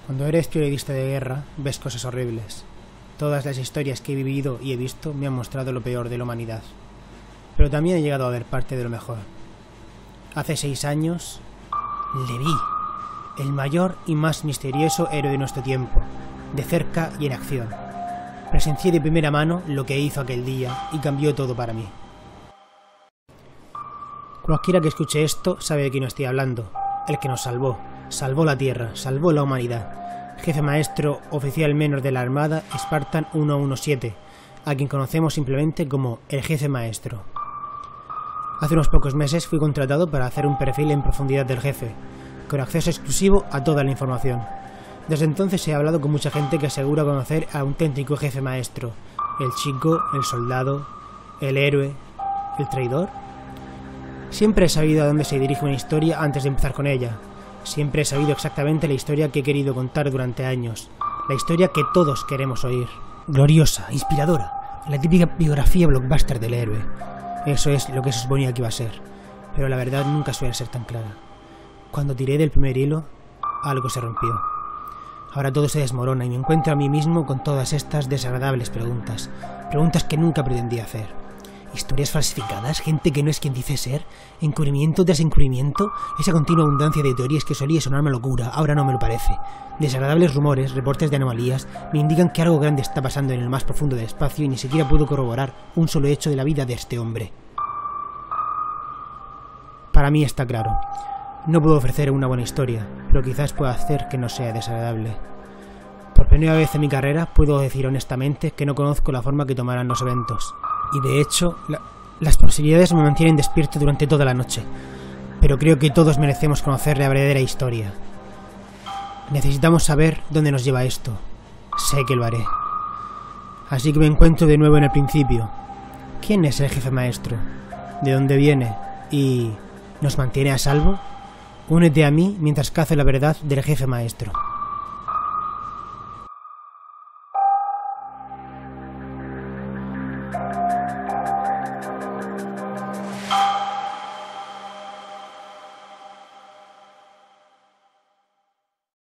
Cuando eres periodista de guerra, ves cosas horribles. Todas las historias que he vivido y he visto me han mostrado lo peor de la humanidad. Pero también he llegado a ver parte de lo mejor. Hace 6 años, le vi, el mayor y más misterioso héroe de nuestro tiempo, de cerca y en acción. Presencié de primera mano lo que hizo aquel día y cambió todo para mí. Cualquiera que escuche esto sabe de quién estoy hablando. El que nos salvó, salvó la Tierra, salvó la humanidad. Jefe maestro oficial menor de la Armada, Spartan 117, a quien conocemos simplemente como el jefe maestro. Hace unos pocos meses fui contratado para hacer un perfil en profundidad del jefe, con acceso exclusivo a toda la información. Desde entonces he hablado con mucha gente que asegura conocer al auténtico jefe maestro, el chico, el soldado, el héroe, el traidor. Siempre he sabido a dónde se dirige una historia antes de empezar con ella. Siempre he sabido exactamente la historia que he querido contar durante años. La historia que todos queremos oír. Gloriosa, inspiradora. La típica biografía blockbuster del héroe. Eso es lo que se suponía que iba a ser. Pero la verdad nunca suele ser tan clara. Cuando tiré del primer hilo, algo se rompió. Ahora todo se desmorona y me encuentro a mí mismo con todas estas desagradables preguntas. Preguntas que nunca pretendí hacer. ¿Historias falsificadas? ¿Gente que no es quien dice ser? ¿Encubrimiento tras encubrimiento? Esa continua abundancia de teorías que solía sonarme locura, ahora no me lo parece. Desagradables rumores, reportes de anomalías, me indican que algo grande está pasando en el más profundo del espacio y ni siquiera puedo corroborar un solo hecho de la vida de este hombre. Para mí está claro. No puedo ofrecer una buena historia, pero quizás pueda hacer que no sea desagradable. Por primera vez en mi carrera puedo decir honestamente que no conozco la forma que tomarán los eventos. Y de hecho, las posibilidades me mantienen despierto durante toda la noche. Pero creo que todos merecemos conocer la verdadera historia. Necesitamos saber dónde nos lleva esto. Sé que lo haré. Así que me encuentro de nuevo en el principio. ¿Quién es el jefe maestro? ¿De dónde viene? ¿Y nos mantiene a salvo? Únete a mí mientras cazo la verdad del jefe maestro.